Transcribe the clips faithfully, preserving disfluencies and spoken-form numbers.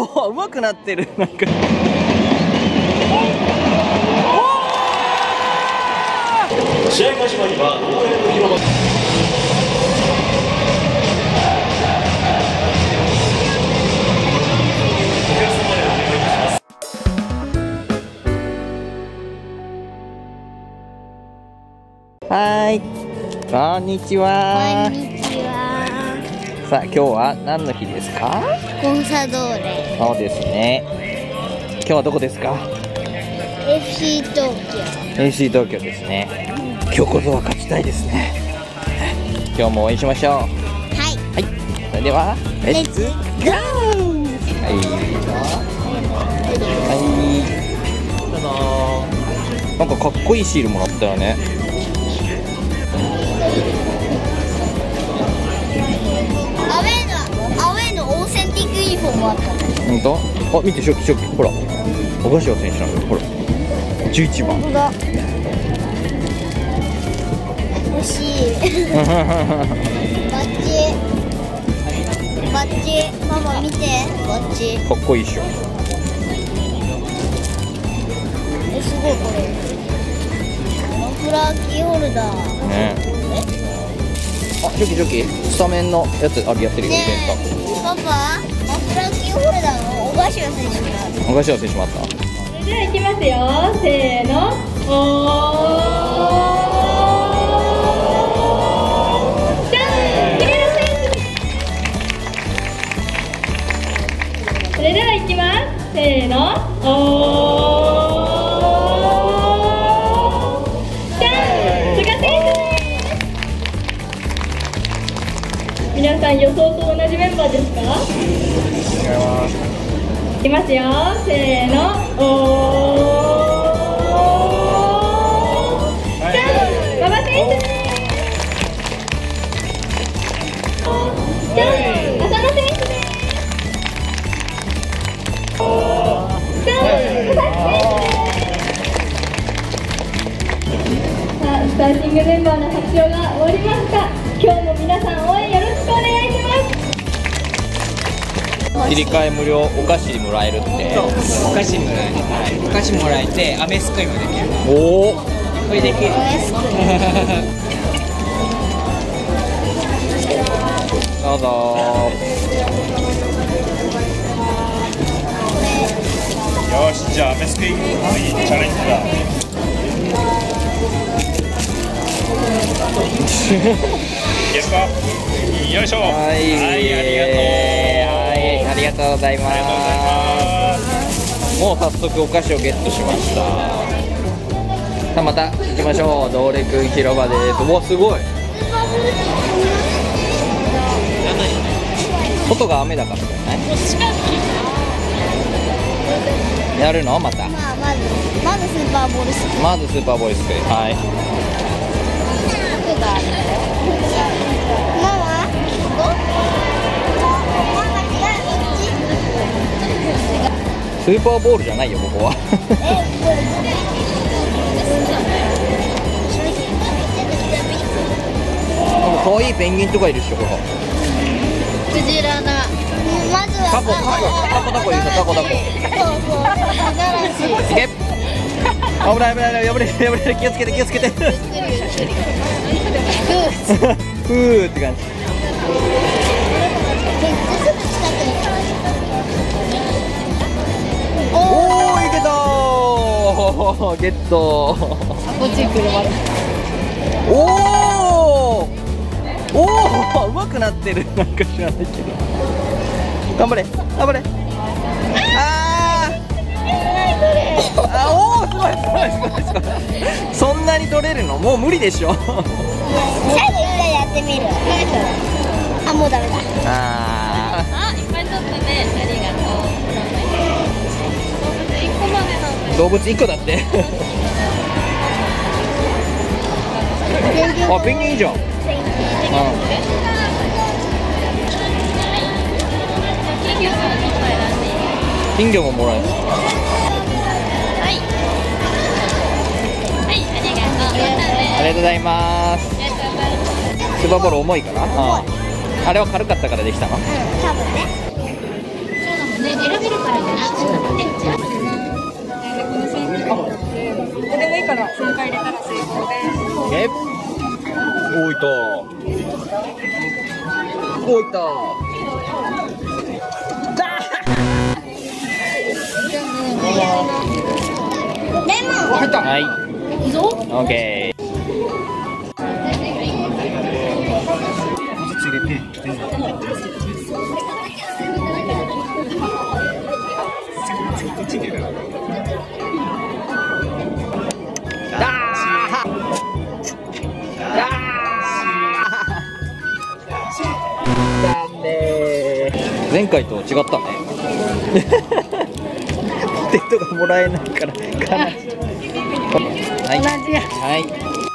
おお、上手くなってる。なんか試合開始前には応援の広場。 はい、こんにちは。 こんにちは。 さあ、今日は何の日ですか？ コンサドーレ。 そうですね。今日はどこですか？ エフシー 東京。 エフシー 東京ですね。今日こそは勝ちたいですね。今日も応援しましょう。 はい。 はい。それではレッツゴー。はい。はい。なんかかっこいいシールもらったよね。 アウェーのアウェーのオーセンティックユニフォームあった。 本当？あ、見て、初期初期、ほら、小柏選手なんだよ。ほら、じゅういちばん。 本当だ。欲しい。バッチ。バッチ。ママ見て。バッチ。 かっこいいっしょ。 え、すごいこれ。マフラーキーホルダー。 ね。あ、初期初期、スタメンのやつあるやってるよ、 ねセンター。 え、パパ、マフラーキーホルダーの小柏選手にある。 小柏選手もあった。 それではいきますよ。せーの。おー。じゃん。姫野選手です。それではいきます。せーの。おー。じゃん。菅選手です。皆さん予想と同じメンバーですか？いきますよ。せーの。おー。じゃん。馬場選手です。じゃん。浅野選手です。じゃん。佐々木選手です。さあ、スターティングメンバーの発表が終わりました。今日も皆さん応援よろしくお願いします。 切り替え無料、お菓子もらえるって。 お菓子もらえて、お菓子もらえて、飴すくいもできる。 おお。 これできる。 どうぞ。 よし、じゃあ飴すくいチャレンジだ。いいですか？よいしょ。 はい、 はい、ありがとう。 はい、ありがとうございます。もう早速お菓子をゲットしました。さあ、また行きましょう。ドーレくん広場です。お、すごい。外が雨だからじゃない？やるの？また。 まあ、まず、まずスーパーボールすくい。 まずスーパーボーイスクイ。はい。 がある。ママ？ スーパーボールじゃないよ、ここは。なんか可愛いペンギンとかいるっしょ、ここ。 クジラだ。まずはタコ、タコ、タコ、タコいるタコ、タコ。 そうそう。 いけ。危ない、危ない、危ない、危ない、気をつけて、気をつけて。ふーって感じ。おー、いけたー。ゲットー。 こっち来るまで。 おお。おお、上手くなってる。なんか知らないけど。頑張れ、頑張れ。あー。あ、おお、すごい、すごい、すごい、すごい。そんなに取れるの？もう無理でしょ。 最後一回やってみる。あ、もうダメだ。 ああ、いっぱい取ったね。ありがとう。動物いっこまでなんだよ。 ー、動物いっこだって。あ、ペンギンいいじゃん。うん。金魚ももらえる。 はい、ありがとう。またね。 ありがとうございます。 ありがとうございます。 スーパーボール重いかな。ああ、あれは軽かったからできたの。 多分ね。 でもいいからさんかい入れたら成功です。 え、おいた。おいた。 レモン。 入った。はい。オッケー。前回と違ったね。ポテトがもらえないから悲しい。はい、同じや。はい。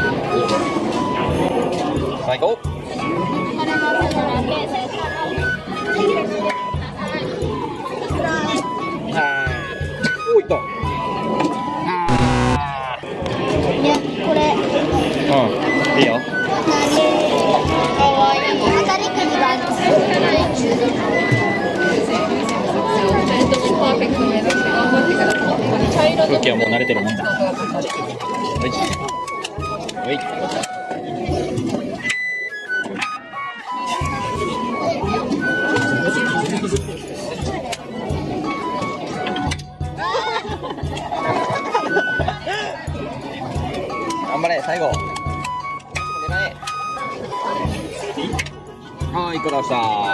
最後。あー、おいった。あー。 ね、これ。 うん、いいよ。 かわいい。当たりくじがある。 空気はもう慣れてるもんだ。はい。はい。頑張れ、最後。出ない。はい、いくらした。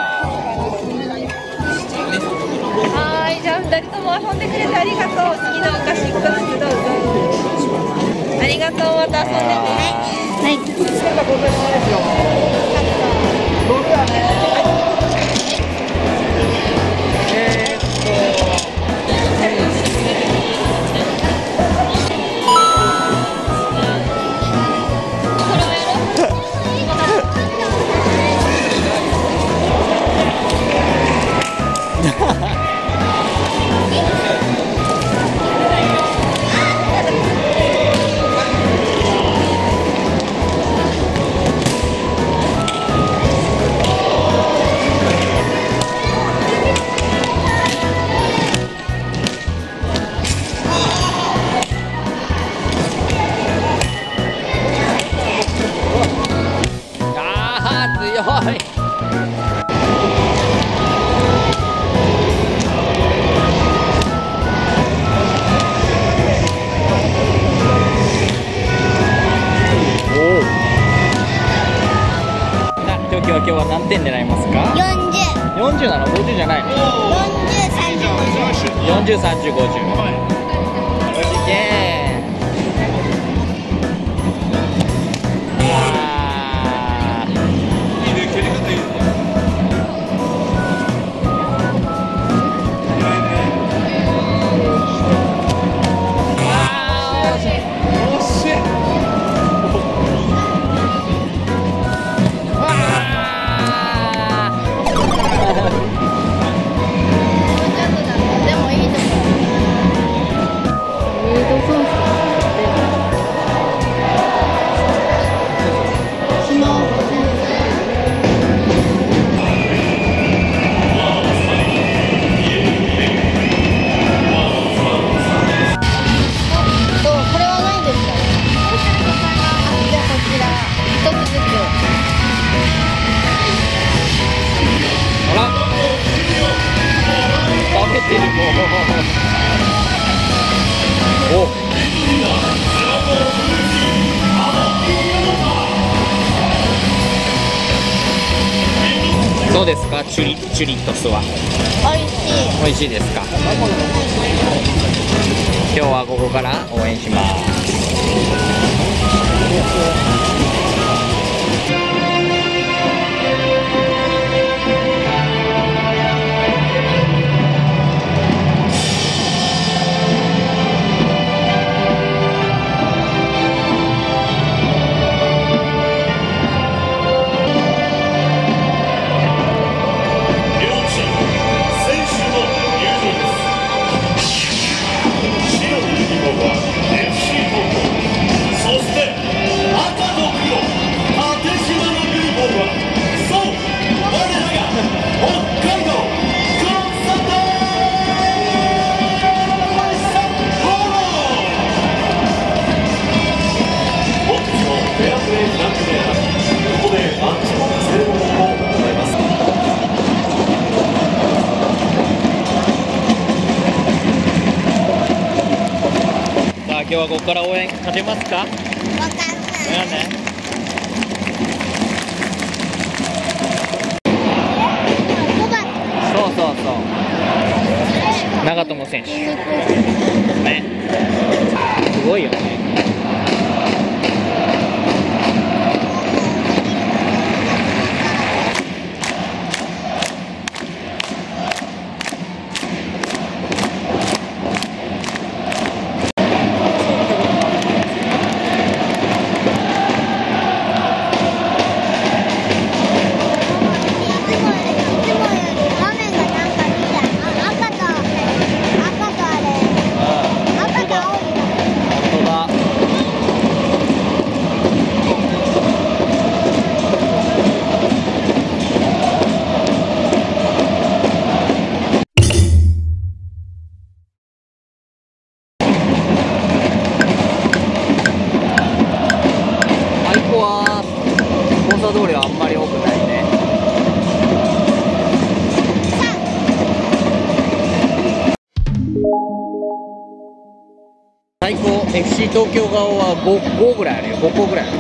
はい、じゃあふたりとも遊んでくれてありがとう。好きなお菓子いっこずつどうぞ。ありがとう、また遊んでね。はい。 えーっと。はい。おお。さあ、今日今日は何点狙いますか？ 四十。 四十なの？五十じゃないの？四十、三十、五十。四十、三十、五十。いけー。どうですか、チュリチュリトスは。 おいしい。 美味しいですか。今日はここから応援します。 そして赤と黒日はここから応援勝てますか？ わかんない。 なんで？そうそうそう。長友選手。ね。すごいよね。通りはあんまり多くないね。最高 エフシー 東京側は ご, ごぐらいあるよ。ごこぐらいある。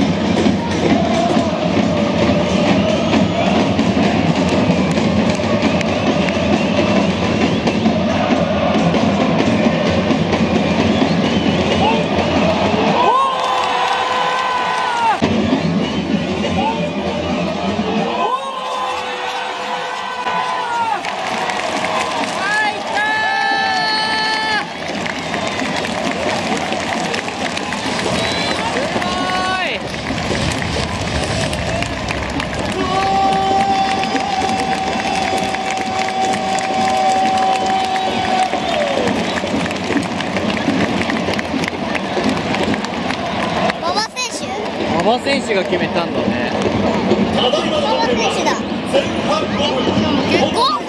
馬場選手が決めたんだね。 馬場選手だ。ごふん？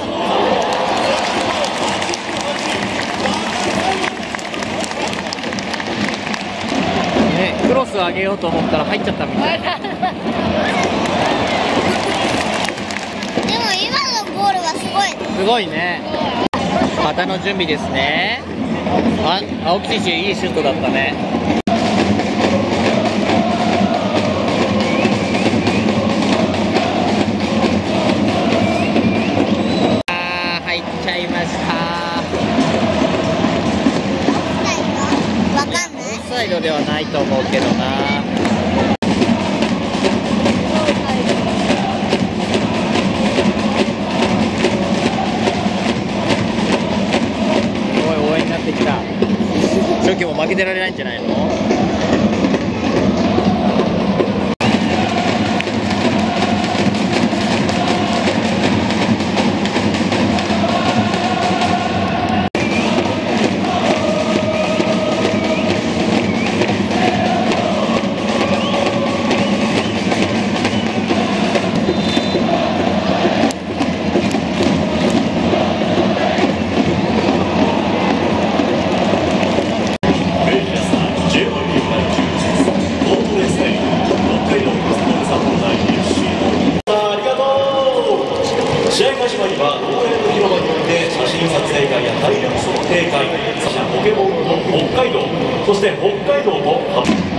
ね、クロス上げようと思ったら入っちゃったみたい。でも今のゴールはすごい。 すごいね。旗の準備ですね。あ、青木選手いいシュートだったね。オフサイドではないと思うけどな。すごい応援になってきた。初期も負けてられないんじゃないの？ 試合開始前には応援の広場において写真撮影会や体力測定会、そしてポケモンの北海道、そして北海道と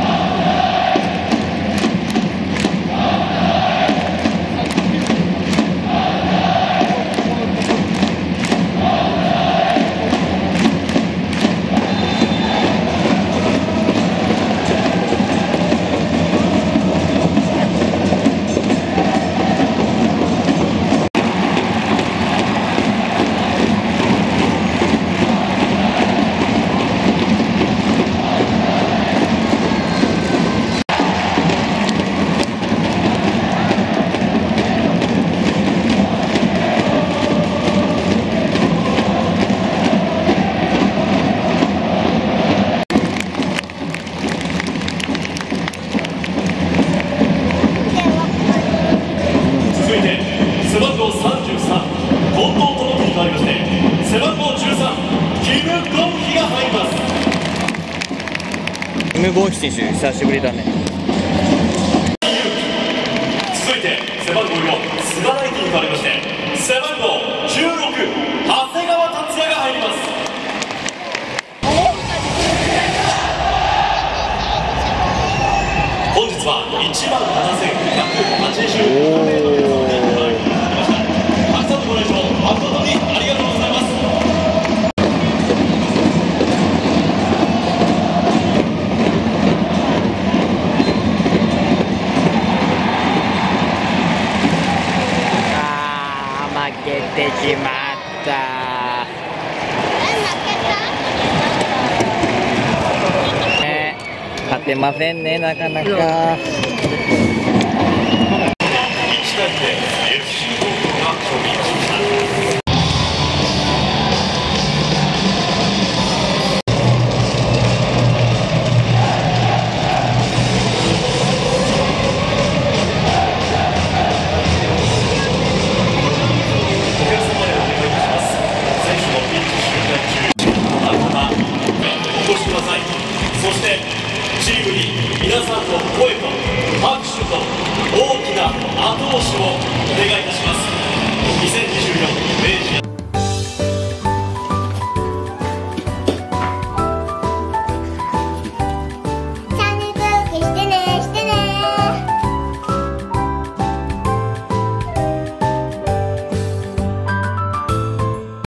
背番号さんじゅうさん、近藤智樹に変わりまして、背番号じゅうさん、キム・ゴンヒが入ります。 キム・ゴンヒ選手、久しぶりだね。 続いて、背番号よん、菅大輝に変わりまして、背番号じゅうろく、長谷川達也が入ります。 ちまんななせんひゃくはちじゅうななメートルでご覧いただきました。たくさんのご来場誠にありがとうございます。 あー、負けてしまったね。勝てませんね、なかなか。 いちたいで エフシー 東京が勝利しました。そしてチームに皆さんの声と拍手と大きな後押しをお願いいたします。にせんにじゅうよん明治